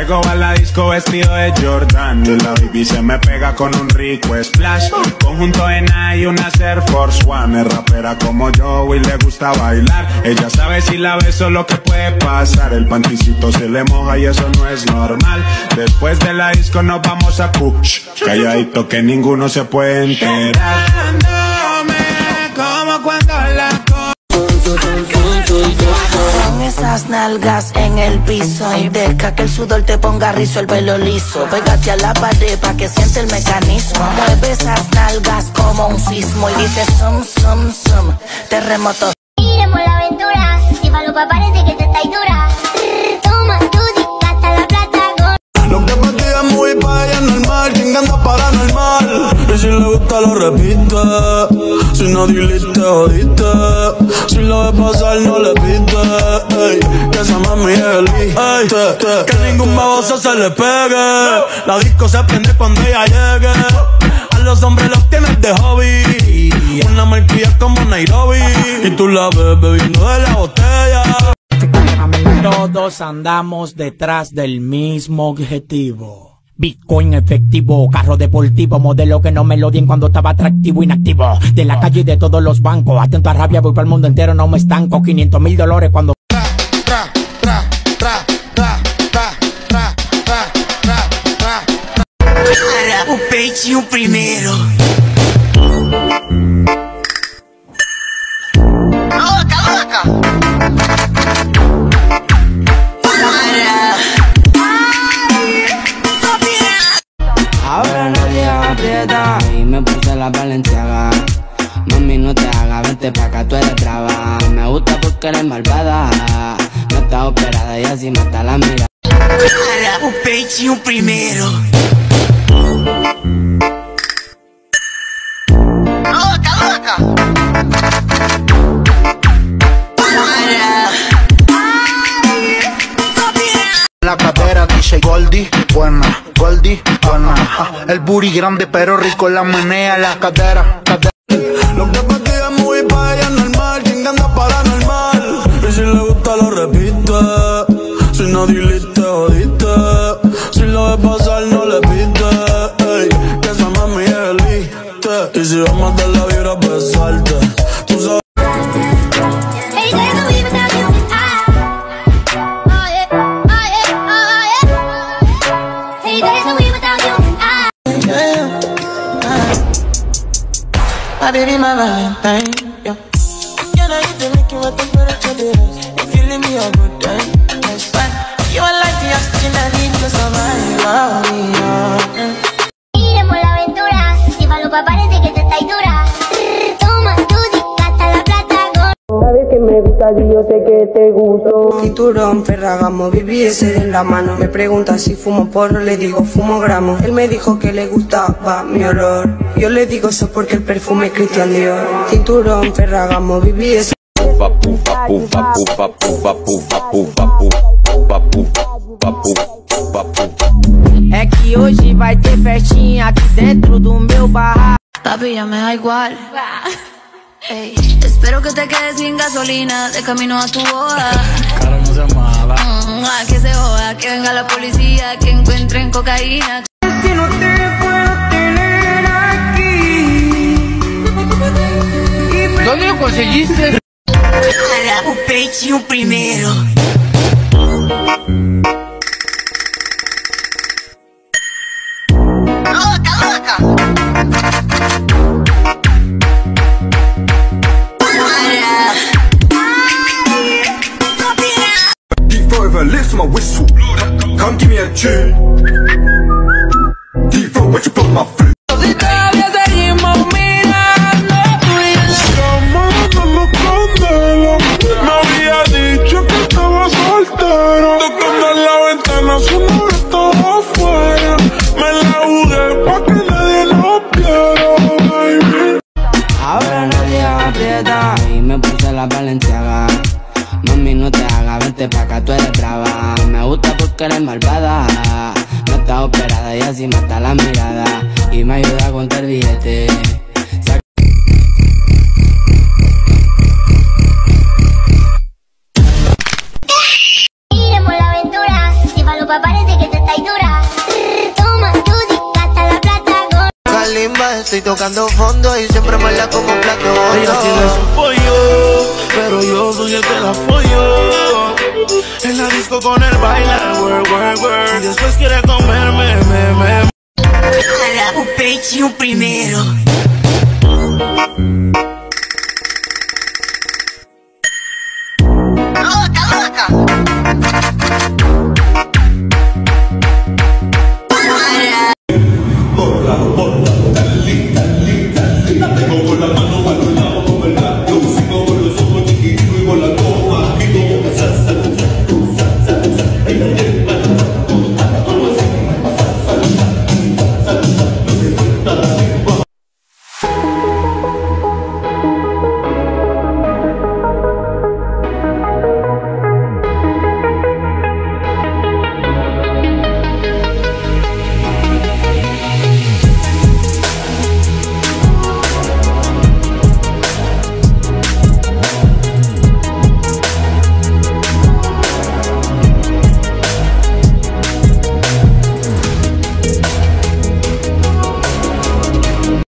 Llego a la disco vestido de Jordan y la baby se me pega con un rico splash. Conjunto en y una Air Force One. Es rapera como yo y le gusta bailar. Ella sabe si la beso lo que puede pasar. El panticito se le moja y eso no es normal. Después de la disco nos vamos a Kuch. Calladito que ninguno se puede enterar. Como cuando la con esas nalgas en el piso y deja que el sudor te ponga rizo, el pelo liso. Pégate a la pared pa' que siente el mecanismo. Mueve esas nalgas como un sismo y dice sum, sum, sum. Terremoto. Iremos la aventura, llévalo pa' parece que te está dura. Toma tu hasta la plata. Lo que para ti es muy pa' ella normal, quien anda paranormal. Y si le gusta lo repite, si no diliste jodiste. Si lo ve pasar no le pite, ey, que esa mami es el que ningún baboso se le pegue. La disco se prende cuando ella llegue. A los hombres los tienes de hobby, una marquilla como Nairobi. Y tú la ves bebiendo de la botella. Todos andamos detrás del mismo objetivo. Bitcoin efectivo, carro deportivo, modelo que no me lo dien cuando estaba atractivo, inactivo. De la calle y de todos los bancos, atento a rabia, voy para el mundo entero, no me estanco. $500,000 cuando... O peitinho primeiro. Louca, louca. Ahora nadie aprieta y me puse la Balenciaga. Mami, no te hagas, vente pa' acá, tú eres brava. Me gusta porque eres malvada. No estás operada y así mata la mirada. O peitinho primeiro. Louca, louca. La cadera dice Goldie, buena, Goldie, buena. El booty grande pero rico, la menea, la cadera, cadera. Lo que para ti es muy pa' ella normal, quien anda paranormal. Y si le gusta lo repite, si no diliste jodiste. Si lo ve pasar no le pite, ey, que esa mami es elite. Y si vamos a dar la vibra pues salte, tú sabes. My baby, my Valentine, yeah. Can I hit the make you a temperature difference? If you leave me a good time, that's fine. You are like the oxygen I need to survive. Iremos la aventura, llévalo pa' parece que te está dura. Toma tu hasta la plata. Sabes que me gusta y yo sé que te gusto. Cinturón, Ferragamo, viviese en la mano. Me pregunta si fumo porro, le digo fumo gramo. Él me dijo que le gustaba mi olor. Yo le digo eso porque el perfume es Christian Dior. Cinturón, Ferragamo, viviese. É que hoje vai ter festinha aqui dentro do meu barraco. Papi, ya me da igual. Ey, espero que te quedes sin gasolina de camino a tu boda. Cara, no se mala. Que se joda, que venga la policía, que encuentren cocaína. Que no te puedo tener aquí. ¿Dónde lo conseguiste? O peitinho primeiro. Louca, louca. Forever lifts my whistle. Come give me a tune. Deep throat, what you put my foot. Si todavía seguimos mirando, tú y Candela, me había dicho que estaba soltero. Tocando en la ventana, su novio estaba afuera. Me la jugué pa' que nadie nos viera, baby. ahora nadie aprieta y me puse la Balenciaga. Mami, no te hagas, vente pa' acá, tú eres brava. Me gusta porque eres malvada. No estás operada y así mata la mirada. Y me ayuda a contar billetes. Iremos la aventura, llévalo pa' parece que te estoy tocando fondo y siempre me la como plato hondo. Ella tiene su pollo, pero yo soy el que la follo. En la disco con el bailar, y después quiere comerme, Ojalá un pecho primero.